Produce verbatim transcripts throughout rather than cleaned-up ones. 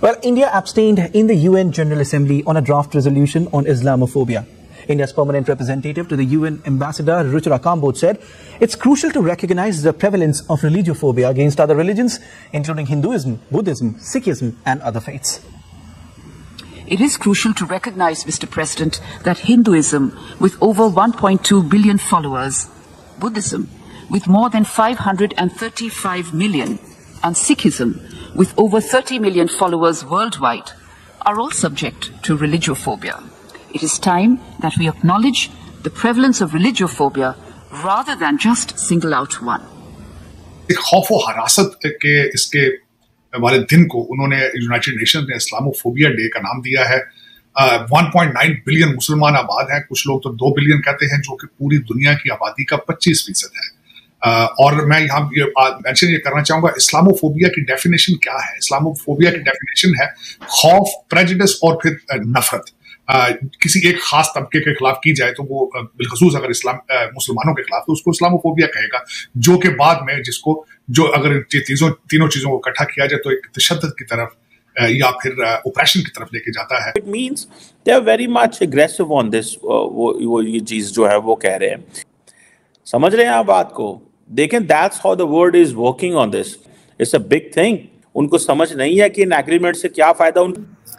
Well, India abstained in the U N General Assembly on a draft resolution on Islamophobia. India's permanent representative to the U N Ambassador Ruchira Kamboj said it's crucial to recognize the prevalence of religiophobia against other religions, including Hinduism, Buddhism, Sikhism and other faiths. It is crucial to recognize, Mister President, that Hinduism, with over one point two billion followers, Buddhism, with more than five hundred thirty-five million, and Sikhism, with over thirty million followers worldwide, are all subject to religiophobia. It is time that we acknowledge the prevalence of religiophobia rather than just single out one. एक खौफ व हरासत के इसके वाले दिन को उन्होंने United Nations ने इस्लामोफोबिया डे का नाम दिया है। वन पॉइंट नाइन बिलियन मुसलमान आबाद हैं, कुछ लोग तो दो बिलियन कहते हैं, जो कि पूरी दुनिया की आबादी का पच्चीस फीसद है। Uh, और मैं यहाँ ये मेंशन ये करना चाहूंगा, इस्लामोफोबिया की डेफिनेशन क्या है। इस्लामोफोबिया की डेफिनेशन है खौफ, प्रेजुडिस और फिर नफरत। uh, किसी एक खास तबके के खिलाफ की जाए तो वो बिलखसूस अगर इस्लाम uh, मुसलमानों के खिलाफ, तो उसको इस्लामोफोबिया कहेगा, जो के बाद में जिसको जो अगर ये तीनों तीनों चीजों को इकट्ठा किया जाए तो एक तशद्दुद की तरफ uh, या फिर ओप्रेशन uh, की तरफ लेके जाता है। It means they are very much aggressive on this. uh, वो वो ये चीज जो है वो कह रहे हैं, समझ रहे हैं आप बात को। देखें, that's how the world is working on this. It's a big thing. उनको समझ नहीं है कि इन एग्रीमेंट से क्या फायदा उन।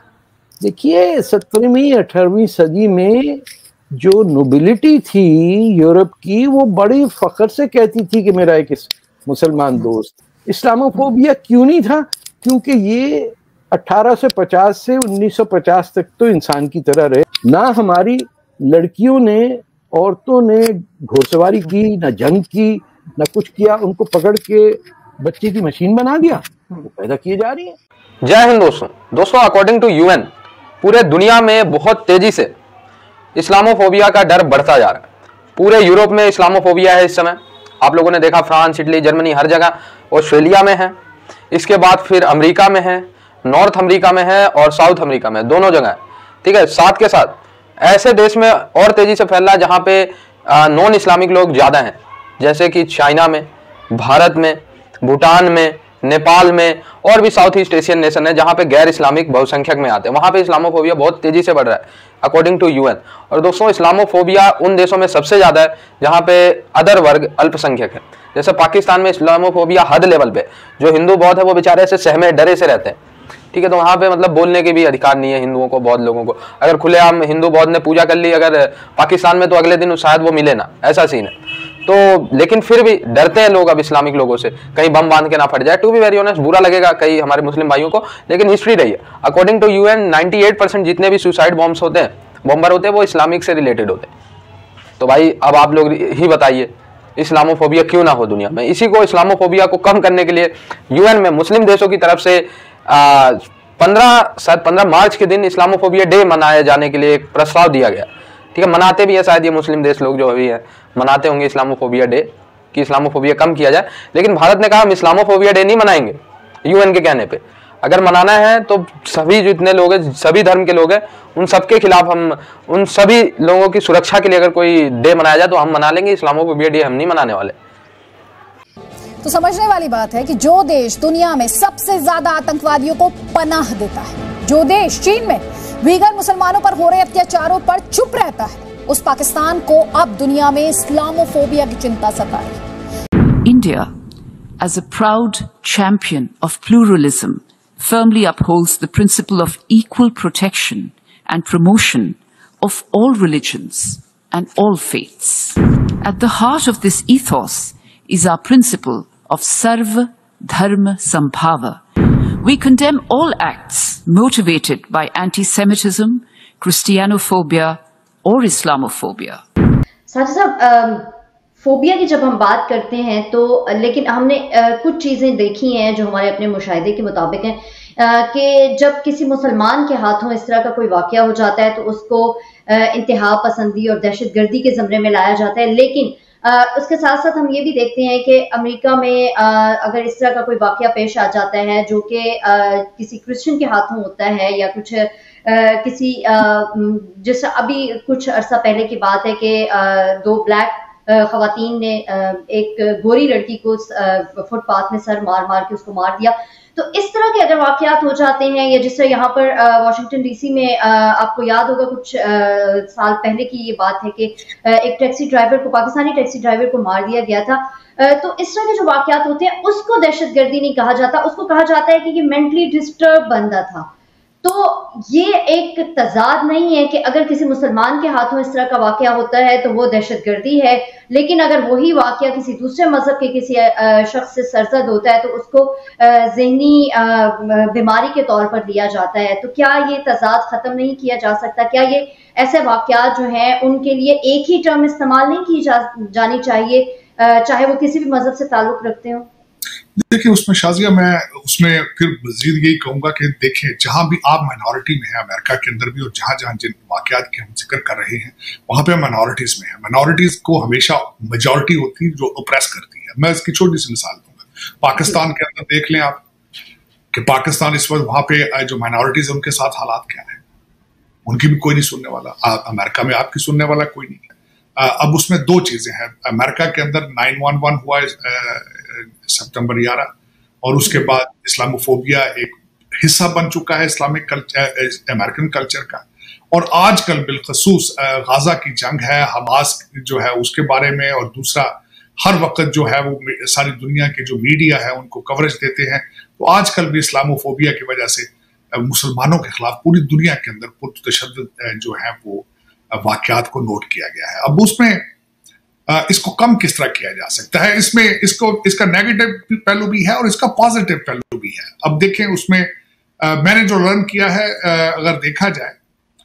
देखिए, सत्रहवीं अठारहवीं सदी में जो नोबिलिटी थी यूरोप की, वो बड़ी फख्र से कहती थी कि मेरा एक मुसलमान दोस्त। इस्लामोफोबिया क्यों नहीं था? क्योंकि ये अठारह सौ पचास से उन्नीस सौ पचास तक तो इंसान की तरह रहे। ना हमारी लड़कियों ने, औरतों ने घोड़सवारी की, ना जंग की, ना कुछ किया। उनको पकड़ के बच्चे की मशीन बना दिया, वो पैदा किए जा रही है। जय हिंद दोस्तों दोस्तों अकॉर्डिंग टू यूएन पूरे दुनिया में बहुत तेजी से इस्लामोफोबिया का डर बढ़ता जा रहा है। पूरे यूरोप में इस्लामोफोबिया है इस समय। आप लोगों ने देखा फ्रांस, इटली, जर्मनी, हर जगह। ऑस्ट्रेलिया में है, इसके बाद फिर अमेरिका में है, नॉर्थ अमेरिका में है और साउथ अमेरिका में, दोनों जगह है। ठीक है, साथ के साथ ऐसे देश में और तेजी से फैल रहा है जहां पे नॉन इस्लामिक लोग ज्यादा हैं, जैसे कि चाइना में, भारत में, भूटान में, नेपाल में और भी साउथ ईस्ट एशियन नेशन है जहां पे गैर इस्लामिक बहुसंख्यक में आते हैं। वहां पे इस्लामोफोबिया बहुत तेजी से बढ़ रहा है अकॉर्डिंग टू यूएन। और दोस्तों, इस्लामोफोबिया उन देशों में सबसे ज्यादा है जहां पे अदर वर्ग अल्पसंख्यक है। जैसे पाकिस्तान में इस्लामोफोबिया हद लेवल पे, जो हिंदू बौद्ध है वो बेचारे ऐसे सहमे डरे से रहते हैं। ठीक है, तो वहां पे मतलब बोलने के भी अधिकार नहीं है हिंदुओं को, बौद्ध लोगों को। अगर खुलेआम हिंदू बौद्ध ने पूजा कर ली अगर पाकिस्तान में, तो अगले दिन शायद वो मिले ना, ऐसा सीन है। तो लेकिन फिर भी डरते हैं लोग अब इस्लामिक लोगों से, कहीं बम बांध के ना फट जाए। टू बी वेरी ऑनेस्ट, बुरा लगेगा कई हमारे मुस्लिम भाइयों को, लेकिन हिस्ट्री रही है। अकॉर्डिंग टू यूएन अट्ठानवे परसेंट जितने भी सुसाइड बॉम्ब्स होते हैं, बॉम्बर होते हैं, वो इस्लामिक से रिलेटेड होते हैं। तो भाई अब आप लोग ही बताइए, इस्लामोफोबिया क्यों ना हो दुनिया में। इसी को, इस्लामोफोबिया को कम करने के लिए यूएन में मुस्लिम देशों की तरफ से पंद्रह शायद पंद्रह मार्च के दिन इस्लामोफोबिया डे मनाए जाने के लिए एक प्रस्ताव दिया गया। ठीक है, मनाते भी है शायद ये मुस्लिम देश लोग जो अभी है, मनाते होंगे इस्लामोफोबिया डे कि इस्लामोफोबिया कम किया जाए। लेकिन भारत ने कहा हम इस्लामोफोबिया डे नहीं मनाएंगे यूएन के कहने पे। अगर मनाना है तो सभी जितने लोग हैं, सभी धर्म के लोग हैं, उन सबके खिलाफ हम, उन सभी लोगों की सुरक्षा के लिए अगर कोई डे मनाया जाए तो हम मना लेंगे। इस्लामोफोबिया डे हम नहीं मनाने वाले। तो समझने वाली बात है कि जो देश दुनिया में सबसे ज्यादा आतंकवादियों को पनाह देता है, जो देश चीन में वीगर मुसलमानों पर हो रहे अत्याचारों पर चुप रहता है, उस पाकिस्तान को अब दुनिया में इस्लामोफोबिया की चिंता सता रही। India, as a proud champion of pluralism, firmly upholds the principle of equal protection and promotion of all religions and all faiths. At the heart of this ethos is our principle of Sarva Dharma Sambhava. We condemn all acts motivated by anti-Semitism, Christianophobia or Islamophobia. साथ ही साथ phobia की जब हम बात करते हैं तो लेकिन हमने आ, कुछ चीज़ें देखी हैं जो हमारे अपने मुशाहिदे के मुताबिक हैं कि जब किसी मुसलमान के हाथों इस तरह का कोई वाक़या हो जाता है तो उसको इंतहा पसंदी और दहशतगर्दी के ज़मरे में लाया जाता है। लेकिन आ, उसके साथ साथ हम ये भी देखते हैं कि अमेरिका में आ, अगर इस तरह का कोई वाक़या पेश आ जाता है जो कि किसी क्रिश्चियन के हाथों होता है या कुछ आ, किसी जैसे अभी कुछ अरसा पहले की बात है कि दो ब्लैक खवातीन ने एक गोरी लड़की को फुटपाथ में सर मार मार के उसको मार दिया। तो इस तरह के अगर वाकयात हो जाते हैं, या जिस तरह यहाँ पर वाशिंगटन डीसी में आ, आपको याद होगा कुछ आ, साल पहले की ये बात है कि आ, एक टैक्सी ड्राइवर को, पाकिस्तानी टैक्सी ड्राइवर को मार दिया गया था। तो इस तरह के जो वाकयात होते हैं उसको दहशतगर्दी नहीं कहा जाता, उसको कहा जाता है कि ये मेंटली डिस्टर्ब बंदा था। तो ये एक तजाद नहीं है कि अगर किसी मुसलमान के हाथों इस तरह का वाकया होता है तो वो दहशतगर्दी है, लेकिन अगर वही वाकया किसी दूसरे मजहब के किसी शख्स से सरजद होता है तो उसको ज़हनी बीमारी के तौर पर लिया जाता है। तो क्या ये तजाद खत्म नहीं किया जा सकता? क्या ये ऐसे वाकयात जो हैं उनके लिए एक ही टर्म इस्तेमाल नहीं की जा, जानी चाहिए, चाहे वो किसी भी मजहब से ताल्लुक रखते हो? देखिए, उसमें शाजिया मैं उसमें फिर मजीद यही कहूंगा कि देखिए, जहां भी आप माइनॉरिटी में है अमेरिका के अंदर भी, और जहां जहां जिन वाकयात की हम जिक्र कर रहे हैं वहां पे माइनॉरिटीज में है। माइनॉरिटीज को हमेशा मेजॉरिटी होती है जो ओप्रेस करती है। मैं इसकी छोटी सी मिसाल दूंगा। पाकिस्तान के अंदर देख लें आप कि पाकिस्तान इस वक्त वहां पे जो माइनॉरिटीज है उनके साथ हालात क्या है, उनकी भी कोई नहीं सुनने वाला। अमेरिका में आपकी सुनने वाला कोई नहीं है। अब उसमें दो चीजें हैं। अमेरिका के अंदर नाइन वन वन हुआ सितंबर ग्यारह, और उसके बाद इस्लामोफोबिया एक हिस्सा बन चुका है इस्लामिक कल्चर, अमेरिकन कल्चर का। और आजकल बिलखसूस गाजा की जंग है, हमास जो है उसके बारे में, और दूसरा हर वक्त जो है वो सारी दुनिया के जो मीडिया है उनको कवरेज देते हैं। तो आजकल भी इस्लामोफोबिया की वजह से मुसलमानों के खिलाफ पूरी दुनिया के अंदर पुरतशद्दुद जो है वो वाकयात को नोट किया गया है। अब उसमें इसको कम किस तरह किया जा सकता है, इसमें इसको इसका नेगेटिव पहलू भी है और इसका पॉजिटिव पहलू भी है। अब देखें, उसमें मैंने जो लर्न किया है, अगर देखा जाए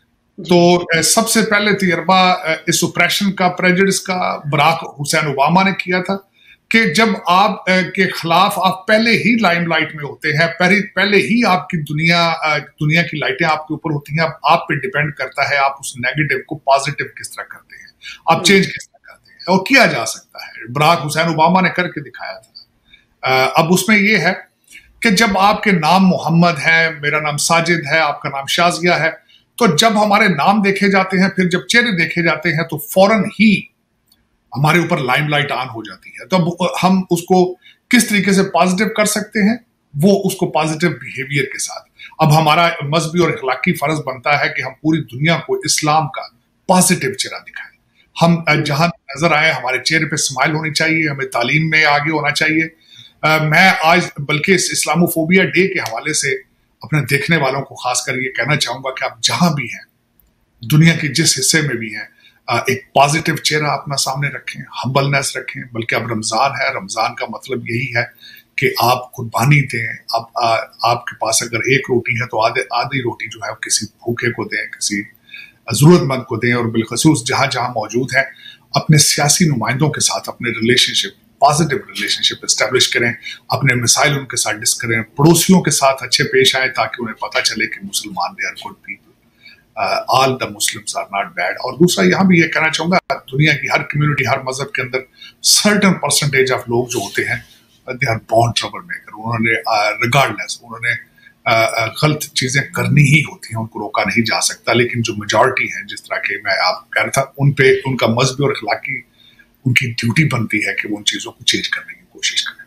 तो सबसे पहले तजर्बा इस सुप्रेशन का, प्रेजुडिस का बराक हुसैन ओबामा ने किया था कि जब आप के खिलाफ आप पहले ही लाइमलाइट में होते हैं, पहले पहले ही आपकी दुनिया दुनिया की लाइटें आपके ऊपर होती हैं, आप पे डिपेंड करता है आप उस नेगेटिव को पॉजिटिव किस तरह करते हैं, आप चेंज किस तरह करते हैं। और किया जा सकता है, बराक हुसैन ओबामा ने करके दिखाया था। अब उसमें यह है कि जब आपके नाम मोहम्मद है, मेरा नाम साजिद है, आपका नाम शाजिया है, तो जब हमारे नाम देखे जाते हैं, फिर जब चेहरे देखे जाते हैं, तो फौरन ही हमारे ऊपर लाइमलाइट ऑन हो जाती है। तो हम उसको किस तरीके से पॉजिटिव कर सकते हैं, वो उसको पॉजिटिव बिहेवियर के साथ। अब हमारा मजहबी और अखलाकी फर्ज बनता है कि हम पूरी दुनिया को इस्लाम का पॉजिटिव चेहरा दिखाएं। हम जहां नजर आए हमारे चेहरे पे स्माइल होनी चाहिए, हमें तालीम में आगे होना चाहिए। आ, मैं आज बल्कि इस इस्लामोफोबिया डे के हवाले से अपने देखने वालों को खासकर ये कहना चाहूंगा कि आप जहां भी हैं, दुनिया के जिस हिस्से में भी हैं, एक पॉजिटिव चेहरा अपना सामने रखें, हम्बलनेस रखें। बल्कि अब रमजान है, रमजान का मतलब यही है कि आप कुर्बानी दें। आप आ, आपके पास अगर एक रोटी है तो आधे आधी रोटी जो है किसी भूखे को दें, किसी जरूरतमंद को दें। और बिलखसूस जहां जहां मौजूद हैं, अपने सियासी नुमाइंदों के साथ अपने रिलेशनशिप, पॉजिटिव रिलेशनशिप एस्टेब्लिश करें, अपने मिसाइल उनके साथ डिस्कस करें, पड़ोसियों के साथ अच्छे पेश आए ताकि उन्हें पता चले कि मुसलमान they are good people, all the Muslims are not bad. और दूसरा यहाँ भी ये कहना चाहूंगा, दुनिया की हर कम्युनिटी, हर मजहब के अंदर सर्टेन परसेंटेज ऑफ लोग जो होते हैं they are born trouble maker. उन्होंने रिगार्डलेस उन्होंने गलत चीजें करनी ही होती हैं, उनको रोका नहीं जा सकता। लेकिन जो मेजॉरिटी है, जिस तरह के मैं आप कह रहा था, उन पे उनका मजहबी और अखलाकी उनकी ड्यूटी बनती है कि वो उन चीजों को चेंज करने की कोशिश करें।